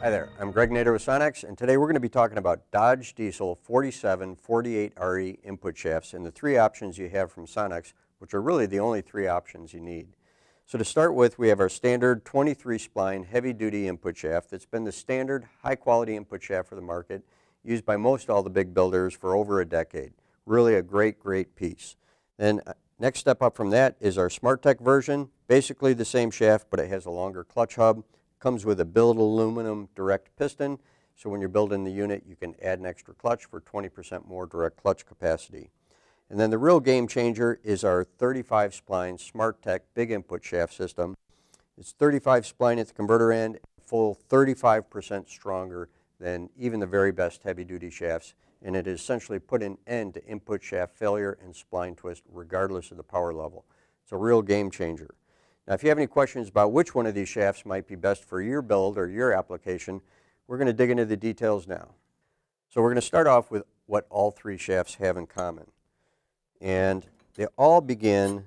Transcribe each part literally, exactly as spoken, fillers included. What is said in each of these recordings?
Hi there, I'm Greg Nader with Sonnax, and today we're going to be talking about Dodge Diesel forty-seven forty-eight R E input shafts and the three options you have from Sonnax, which are really the only three options you need. So to start with, we have our standard twenty-three spline heavy-duty input shaft that's been the standard high-quality input shaft for the market, used by most all the big builders for over a decade. Really a great, great piece. Then uh, next step up from that is our SmartTech version, basically the same shaft, but it has a longer clutch hub. Comes with a billet aluminum direct piston, so when you're building the unit you can add an extra clutch for twenty percent more direct clutch capacity. And then the real game changer is our thirty-five spline SmartTech big input shaft system. It's thirty-five spline at the converter end, full thirty-five percent stronger than even the very best heavy duty shafts, and it essentially put an end to input shaft failure and spline twist regardless of the power level. It's a real game changer. Now, if you have any questions about which one of these shafts might be best for your build or your application, we're going to dig into the details now. So we're going to start off with what all three shafts have in common. And they all begin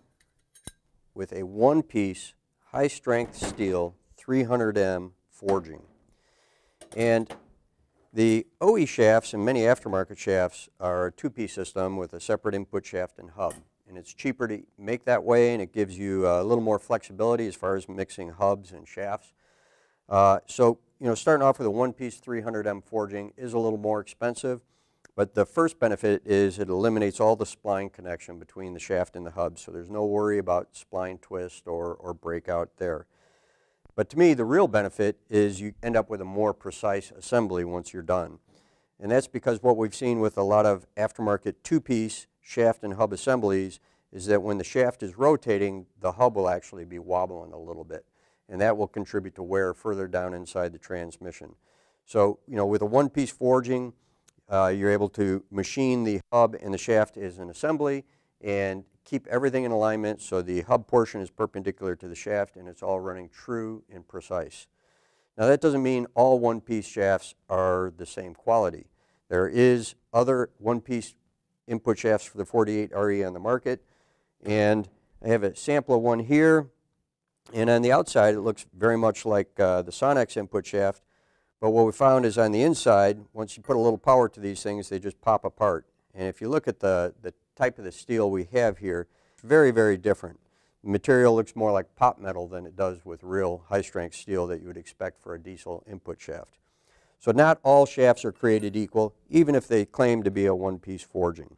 with a one-piece, high-strength steel three hundred M forging. And the O E shafts and many aftermarket shafts are a two-piece system with a separate input shaft and hub. And it's cheaper to make that way, and it gives you a little more flexibility as far as mixing hubs and shafts. Uh, so, you know, starting off with a one-piece three hundred M forging is a little more expensive, but the first benefit is it eliminates all the spline connection between the shaft and the hub, so there's no worry about spline twist or, or breakout there. But to me, the real benefit is you end up with a more precise assembly once you're done. And that's because what we've seen with a lot of aftermarket two-piece shaft and hub assemblies is that when the shaft is rotating, the hub will actually be wobbling a little bit, and that will contribute to wear further down inside the transmission. So, you know, with a one-piece forging, uh, you're able to machine the hub and the shaft as an assembly and keep everything in alignment so the hub portion is perpendicular to the shaft and it's all running true and precise. Now, that doesn't mean all one-piece shafts are the same quality. There is other one-piece input shafts for the forty-eight R E on the market, and I have a sample of one here, and on the outside it looks very much like uh, the Sonnax input shaft, but what we found is on the inside, once you put a little power to these things, they just pop apart. And if you look at the, the type of the steel we have here, it's very, very different. The material looks more like pop metal than it does with real high-strength steel that you would expect for a diesel input shaft. So not all shafts are created equal, even if they claim to be a one-piece forging.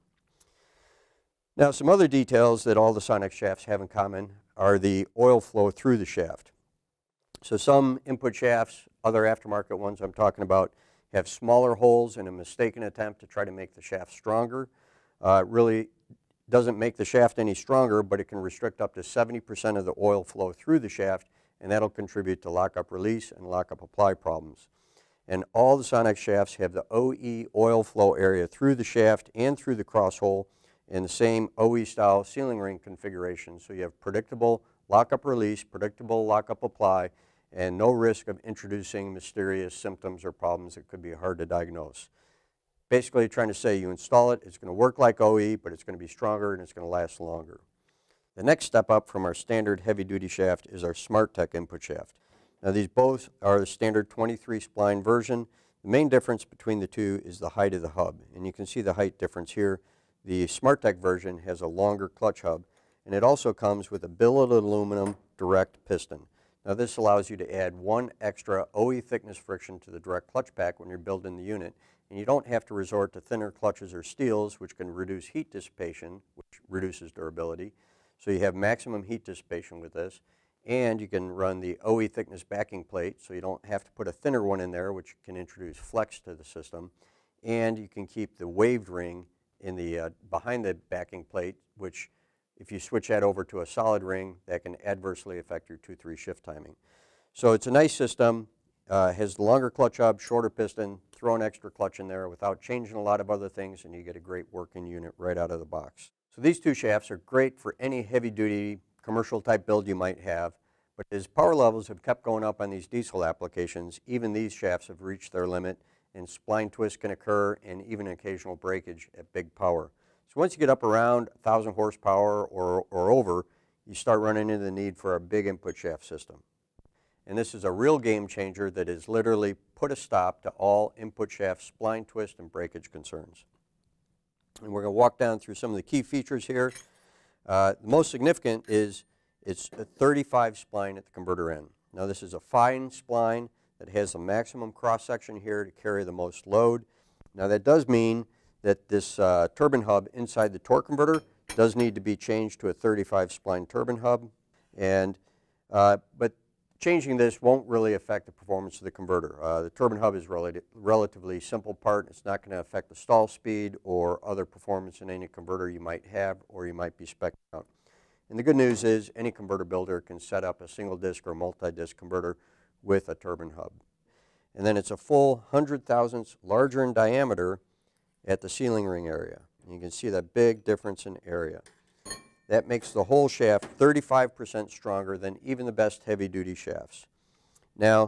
Now, some other details that all the Sonnax shafts have in common are the oil flow through the shaft. So some input shafts, other aftermarket ones I'm talking about, have smaller holes in a mistaken attempt to try to make the shaft stronger. Uh, it really doesn't make the shaft any stronger, but it can restrict up to seventy percent of the oil flow through the shaft, and that'll contribute to lockup release and lockup apply problems. And all the Sonnax shafts have the O E oil flow area through the shaft and through the cross hole in the same O E style sealing ring configuration. So you have predictable lockup release, predictable lockup apply, and no risk of introducing mysterious symptoms or problems that could be hard to diagnose. Basically trying to say you install it, it's going to work like O E, but it's going to be stronger and it's going to last longer. The next step up from our standard heavy duty shaft is our SmartTech input shaft. Now, these both are the standard twenty-three spline version. The main difference between the two is the height of the hub, and you can see the height difference here. The SmartTech version has a longer clutch hub, and it also comes with a billet aluminum direct piston. Now, this allows you to add one extra O E thickness friction to the direct clutch pack when you're building the unit, and you don't have to resort to thinner clutches or steels, which can reduce heat dissipation, which reduces durability. So you have maximum heat dissipation with this. And you can run the O E thickness backing plate, so you don't have to put a thinner one in there, which can introduce flex to the system. And you can keep the waved ring in the, uh, behind the backing plate, which if you switch that over to a solid ring, that can adversely affect your two three shift timing. So it's a nice system, uh, has the longer clutch hub, shorter piston, throw an extra clutch in there without changing a lot of other things, and you get a great working unit right out of the box. So these two shafts are great for any heavy duty commercial type build you might have, but as power levels have kept going up on these diesel applications, even these shafts have reached their limit, and spline twists can occur and even occasional breakage at big power. So once you get up around one thousand horsepower or, or over, you start running into the need for a big input shaft system. and this is a real game changer that has literally put a stop to all input shaft spline twist and breakage concerns. And we're going to walk down through some of the key features here. Uh, the most significant is it's a thirty-five spline at the converter end. Now this is a fine spline that has a maximum cross section here to carry the most load. Now that does mean that this uh, turbine hub inside the torque converter does need to be changed to a thirty-five spline turbine hub, and uh, but changing this won't really affect the performance of the converter. Uh, the turbine hub is a relatively simple part. It's not going to affect the stall speed or other performance in any converter you might have or you might be speccing out. And the good news is any converter builder can set up a single disc or multi-disc converter with a turbine hub. And then it's a full one hundred thousandths larger in diameter at the sealing ring area. And you can see that big difference in area. That makes the whole shaft thirty-five percent stronger than even the best heavy-duty shafts. Now,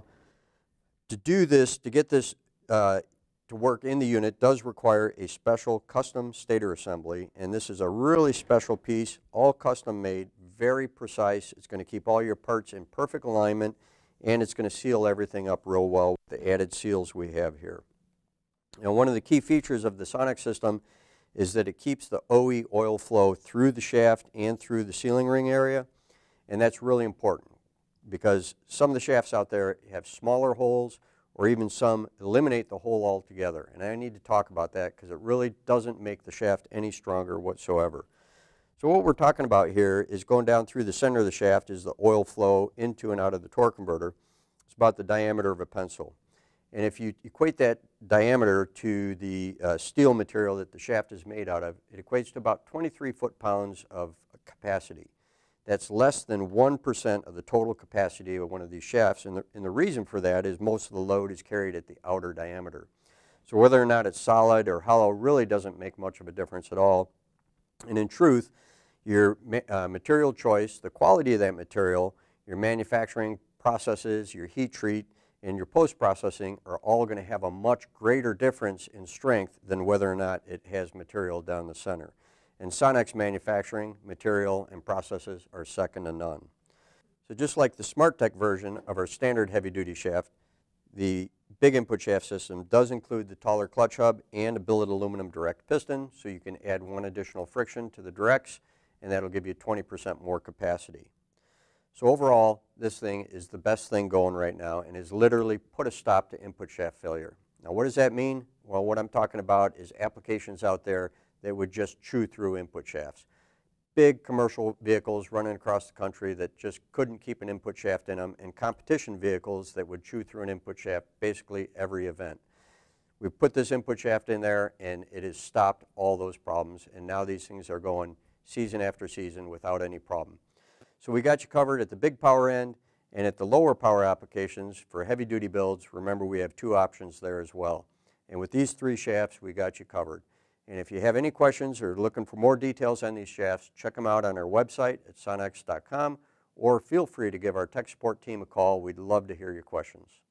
to do this, to get this uh, to work in the unit does require a special custom stator assembly, and this is a really special piece, all custom made, very precise. It's going to keep all your parts in perfect alignment, and it's going to seal everything up real well with the added seals we have here. Now, one of the key features of the Sonnax system is that it keeps the O E oil flow through the shaft and through the sealing ring area, and that's really important because some of the shafts out there have smaller holes or even some eliminate the hole altogether, and I need to talk about that because it really doesn't make the shaft any stronger whatsoever. So what we're talking about here is going down through the center of the shaft is the oil flow into and out of the torque converter. It's about the diameter of a pencil. And if you equate that diameter to the uh, steel material that the shaft is made out of, it equates to about twenty-three foot-pounds of capacity. That's less than one percent of the total capacity of one of these shafts, and the, and the reason for that is most of the load is carried at the outer diameter. So whether or not it's solid or hollow really doesn't make much of a difference at all. And in truth, your ma uh, material choice, the quality of that material, your manufacturing processes, your heat treat, and your post-processing are all going to have a much greater difference in strength than whether or not it has material down the center. And Sonnax manufacturing, material, and processes are second to none. So just like the SmartTech version of our standard heavy-duty shaft, the big input shaft system does include the taller clutch hub and a billet aluminum direct piston, so you can add one additional friction to the directs, and that'll give you twenty percent more capacity. So overall, this thing is the best thing going right now and has literally put a stop to input shaft failure. Now what does that mean? Well, what I'm talking about is applications out there that would just chew through input shafts. Big commercial vehicles running across the country that just couldn't keep an input shaft in them, and competition vehicles that would chew through an input shaft basically every event. We've put this input shaft in there and it has stopped all those problems, and now these things are going season after season without any problem. So we got you covered at the big power end, and at the lower power applications for heavy duty builds, remember we have two options there as well. And with these three shafts, we got you covered. And if you have any questions or looking for more details on these shafts, check them out on our website at sonnax dot com, or feel free to give our tech support team a call. We'd love to hear your questions.